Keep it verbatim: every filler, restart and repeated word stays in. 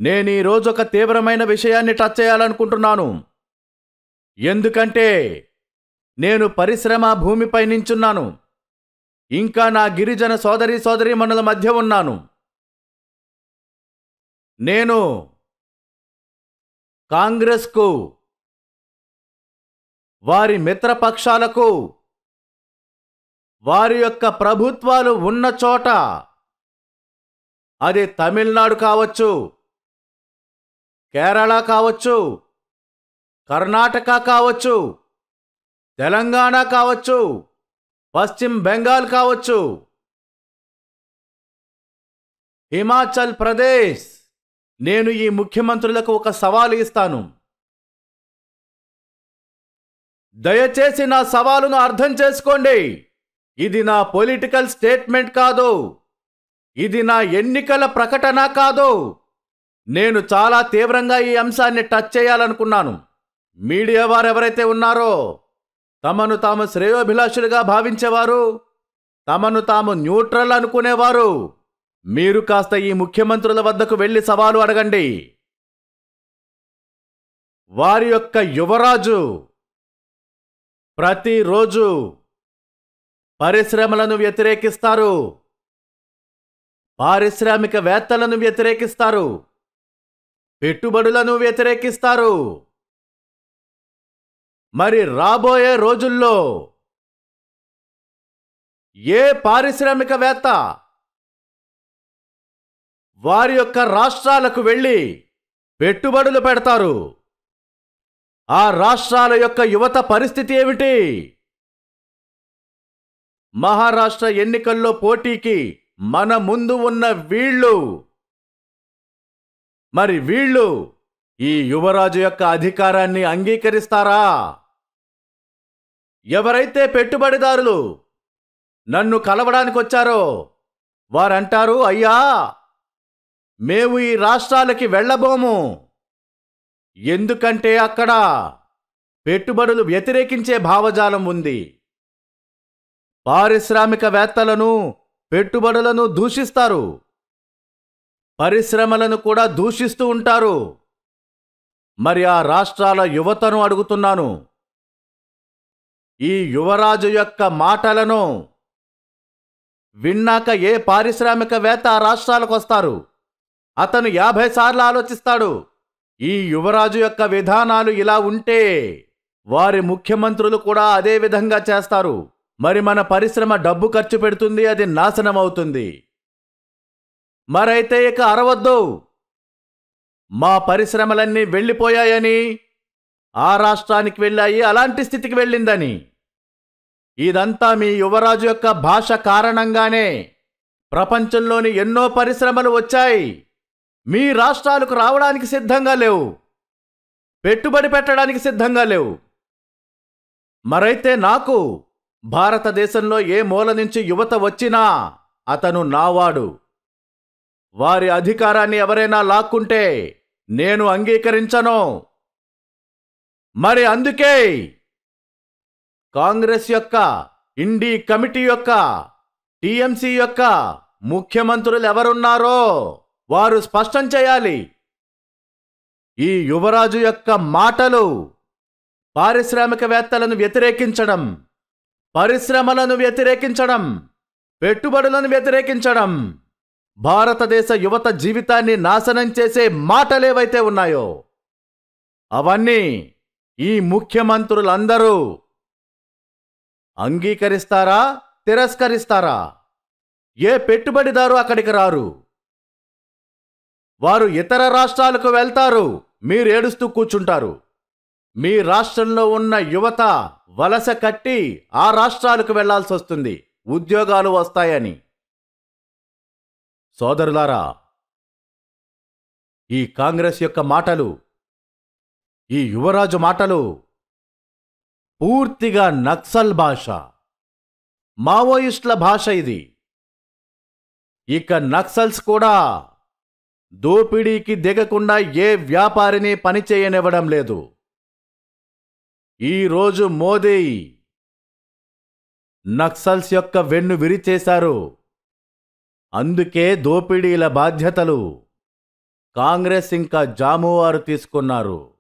నేను ఈ రోజు ఒక తీవ్రమైన విషయాన్ని టచ్ చేయాలనుకుంటున్నాను. ఎందుకంటే నేను పరిశ్రమ భూమిపై నించున్నాను. ఇంకా నా గిరిజన సోదరి సోదరీమణుల మధ్య ఉన్నాను. నేను కాంగ్రెస్కు, వారి మిత్రపక్షాలకు, వారి యొక్క ప్రభుత్వాలు ఉన్న చోట, అది తమిళనాడు కావచ్చు, కేరళ కావచ్చు, కర్ణాటక కావచ్చు, తెలంగాణ కావచ్చు, పశ్చిమ బెంగాల్ కావచ్చు, హిమాచల్ ప్రదేశ్, నేను ఈ ముఖ్యమంత్రులకు ఒక సవాలు ఇస్తాను. దయచేసి నా సవాలును అర్థం చేసుకోండి. ఇది నా పొలిటికల్ స్టేట్మెంట్ కాదు. ఇది నా ఎన్నికల ప్రకటన కాదు. నేను చాలా తీవ్రంగా ఈ అంశాన్ని టచ్ చేయాలనుకున్నాను. మీడియా వారు ఎవరైతే ఉన్నారో, తమను తాము శ్రేయోభిలాషులుగా భావించేవారు, తమను తాము న్యూట్రల్ అనుకునేవారు, మీరు కాస్త ఈ ముఖ్యమంత్రుల వద్దకు వెళ్లి సవాలు అడగండి. వారి యొక్క యువరాజు ప్రతిరోజు పరిశ్రమలను వ్యతిరేకిస్తారు, పారిశ్రామికవేత్తలను వ్యతిరేకిస్తారు, పెట్టుబడులను వ్యతిరేకిస్తారు. మరి రాబోయే రోజుల్లో ఏ పారిశ్రామికవేత్త వారి యొక్క రాష్ట్రాలకు వెళ్ళి పెట్టుబడులు పెడతారు? ఆ రాష్ట్రాల యొక్క యువత పరిస్థితి ఏమిటి? మహారాష్ట్ర ఎన్నికల్లో పోటీకి మన ముందు ఉన్న వీళ్ళు, మరి వీళ్ళు ఈ యువరాజు యొక్క అధికారాన్ని అంగీకరిస్తారా? ఎవరైతే పెట్టుబడిదారులు నన్ను కలవడానికి వచ్చారో వారంటారు, అయ్యా, మేము ఈ రాష్ట్రాలకి వెళ్ళబోము. ఎందుకంటే అక్కడ పెట్టుబడులు వ్యతిరేకించే భావజాలం ఉంది. పారిశ్రామికవేత్తలను, పెట్టుబడులను దూషిస్తారు, పరిశ్రమలను కూడా దూషిస్తూ ఉంటారు. మరి ఆ రాష్ట్రాల యువతను అడుగుతున్నాను, ఈ యువరాజు యొక్క మాటలను విన్నాక ఏ పారిశ్రామికవేత్త ఆ రాష్ట్రాలకు వస్తారు? అతను యాభై సార్లు ఆలోచిస్తాడు. ఈ యువరాజు యొక్క విధానాలు ఇలా ఉంటే వారి ముఖ్యమంత్రులు కూడా అదే విధంగా చేస్తారు. మరి మన పరిశ్రమ డబ్బు ఖర్చు పెడుతుంది, అది నాశనం అవుతుంది. మరైతే ఇక అరవద్దు, మా పరిశ్రమలన్నీ వెళ్ళిపోయాయని, ఆ రాష్ట్రానికి వెళ్ళాయి, అలాంటి స్థితికి వెళ్ళిందని. ఇదంతా మీ యువరాజు యొక్క భాష కారణంగానే ప్రపంచంలోని ఎన్నో పరిశ్రమలు వచ్చాయి. మీ రాష్ట్రాలకు రావడానికి సిద్ధంగా లేవు, పెట్టుబడి పెట్టడానికి సిద్ధంగా లేవు. మరైతే నాకు భారతదేశంలో ఏ మూల నుంచి యువత వచ్చినా అతను నావాడు. వారి అధికారాన్ని ఎవరైనా లాక్కుంటే నేను అంగీకరించను. మరి అందుకే కాంగ్రెస్ యొక్క, ఇండి కమిటీ యొక్క, టీఎంసీ యొక్క ముఖ్యమంత్రులు ఎవరున్నారో వారు స్పష్టం చేయాలి. ఈ యువరాజు యొక్క మాటలు పారిశ్రామికవేత్తలను వ్యతిరేకించడం, పరిశ్రమలను వ్యతిరేకించడం, పెట్టుబడులను వ్యతిరేకించడం, భారతదేశ యువత జీవితాన్ని నాశనం చేసే మాటలేవైతే ఉన్నాయో అవన్నీ ఈ ముఖ్యమంత్రులందరూ అంగీకరిస్తారా, తిరస్కరిస్తారా? ఏ పెట్టుబడిదారు అక్కడికి రారు. వారు ఇతర రాష్ట్రాలకు వెళ్తారు, మీరు ఏడుస్తూ కూర్చుంటారు. మీ రాష్ట్రంలో ఉన్న యువత వలస కట్టి ఆ రాష్ట్రాలకు వెళ్లాల్సి వస్తుంది, ఉద్యోగాలు వస్తాయని. సోదరులారా, ఈ కాంగ్రెస్ యొక్క మాటలు, ఈ యువరాజు మాటలు పూర్తిగా నక్సల్ భాష, మావోయిస్టుల భాష ఇది. ఇక నక్సల్స్ కూడా దోపిడీకి దిగకుండా ఏ వ్యాపారిని పనిచేయనివ్వడం లేదు. ఈరోజు మోదీ నక్సల్స్ యొక్క వెన్ను విరిచేశారు. అందుకే దోపిడీల బాధ్యతలు కాంగ్రెస్ ఇంకా జామువారు తీసుకున్నారు.